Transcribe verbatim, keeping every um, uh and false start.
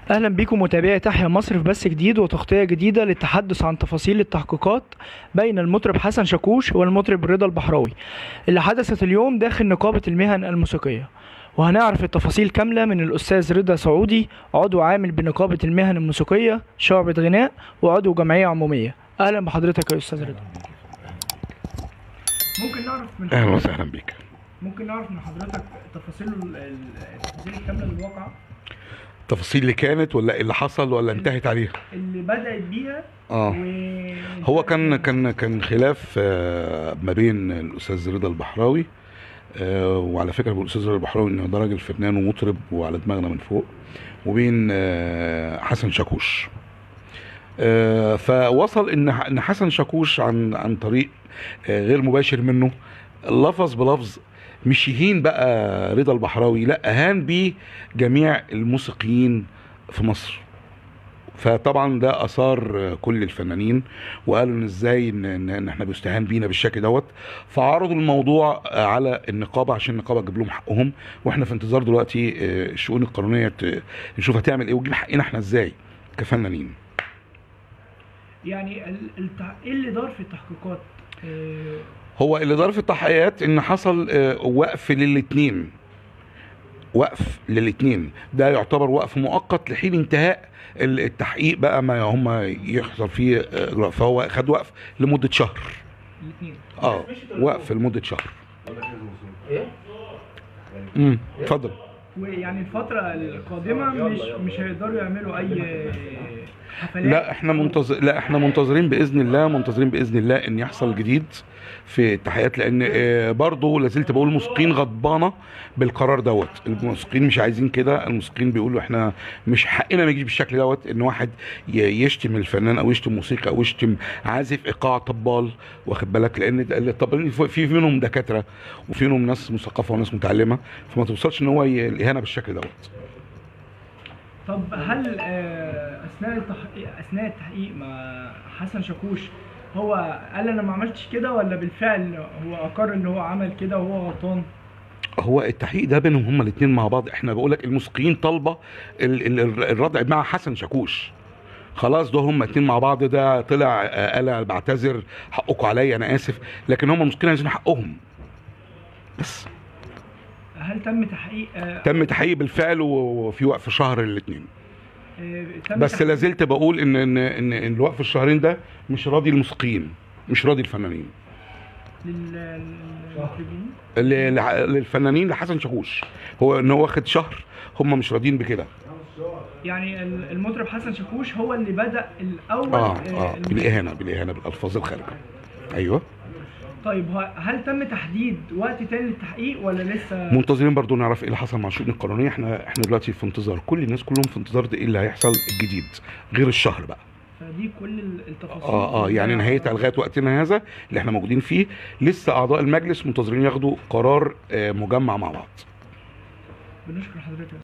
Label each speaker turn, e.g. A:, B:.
A: أهلا بكم متابعي تحيا مصر في بث جديد وتغطية جديدة للتحدث عن تفاصيل التحقيقات بين المطرب حسن شاكوش والمطرب رضا البحراوي اللي حدثت اليوم داخل نقابة المهن الموسيقية. وهنعرف التفاصيل كاملة من الأستاذ رضا سعودي، عضو عامل بنقابة المهن الموسيقية شعبة غناء وعضو جمعية عمومية. أهلا بحضرتك يا أستاذ رضا. ممكن نعرف من
B: أهلا وسهلا بك.
A: ممكن نعرف من حضرتك تفاصيل التفاصيل الكاملة للواقعة؟
B: التفاصيل اللي كانت ولا اللي حصل ولا انتهت عليها؟
A: اللي بدأت بيها.
B: اه و... هو كان كان كان خلاف آه ما بين الاستاذ رضا البحراوي، آه وعلى فكره الاستاذ رضا البحراوي انه ده راجل فنان ومطرب وعلى دماغنا من فوق، وبين آه حسن شاكوش. آه فوصل ان ان حسن شاكوش عن عن طريق آه غير مباشر منه لفظ بلفظ مش يهين بقى رضا البحراوي، لا اهان بيه جميع الموسيقيين في مصر. فطبعا ده اثار كل الفنانين وقالوا ان ازاي ان, إن احنا بيستهان بينا بالشكل دوت، فعرضوا الموضوع على النقابه عشان النقابه تجيب لهم حقهم، واحنا في انتظار دلوقتي الشؤون القانونيه نشوف هتعمل ايه وتجيب حقنا احنا ازاي كفنانين.
A: يعني ايه اللي دار في التحقيقات؟
B: هو اللي دار في التحقيقات ان حصل وقف للاثنين، وقف للاثنين ده يعتبر وقف مؤقت لحين انتهاء التحقيق بقى ما هم يحصل فيه، فهو خد وقف لمده شهر.
A: الاثنين
B: اه وقف لمده شهر. ايه؟ امم اتفضل.
A: ويعني الفترة القادمة مش مش هيقدروا يعملوا أي حفلات؟
B: لا احنا منتظر لا احنا منتظرين بإذن الله، منتظرين بإذن الله إن يحصل جديد في التحقيقات، لأن برضه لازلت بقول الموسيقيين غضبانة بالقرار دوت، الموسيقيين مش عايزين كده، الموسيقيين بيقولوا احنا مش حقنا ما يجيش بالشكل دوت ان واحد يشتم الفنان او يشتم موسيقى او يشتم عازف ايقاع طبال، واخد بالك، لان الطبالين في منهم دكاتره وفي منهم ناس مثقفه وناس متعلمه، فما توصلش ان هو الاهانه بالشكل دوت.
A: طب هل اثناء التحقيق اثناء التحقيق مع حسن شاكوش هو قال انا ما عملتش كده، ولا بالفعل هو اقر ان هو عمل كده وهو غلطان؟
B: هو التحقيق ده بينهم هما الاثنين مع بعض، احنا بقول لك الموسيقيين طالبه الردع مع حسن شاكوش، خلاص ده هما الاثنين مع بعض، ده طلع قال بعتذر حقكم عليا انا اسف، لكن هما الموسيقيين عايزين حقهم بس.
A: هل تم تحقيق؟
B: تم تحقيق بالفعل وفي وقف شهر الاثنين، بس لازلت بقول ان ان ان الوقف الشهرين ده مش راضي الموسيقيين، مش راضي الفنانين. للمطربين؟ للفنانين لحسن شاكوش، هو ان هو واخد شهر، هم مش راضيين بكده.
A: يعني المطرب حسن شاكوش هو اللي بدأ الاول
B: اه اه بالاهانه بالاهانه بالالفاظ الخارجه. ايوه.
A: طيب هل تم تحديد وقت تاني للتحقيق ولا لسه؟
B: منتظرين برضو نعرف ايه اللي حصل مع الشؤون القانونيه، احنا احنا دلوقتي في انتظار، كل الناس كلهم في انتظار ده ايه اللي هيحصل الجديد غير الشهر بقى.
A: فدي كل التفاصيل.
B: اه اه يعني نهايتها لغايه وقتنا هذا اللي احنا موجودين فيه، لسه اعضاء المجلس منتظرين ياخدوا قرار آه مجمع مع بعض.
A: بنشكر حضرتك.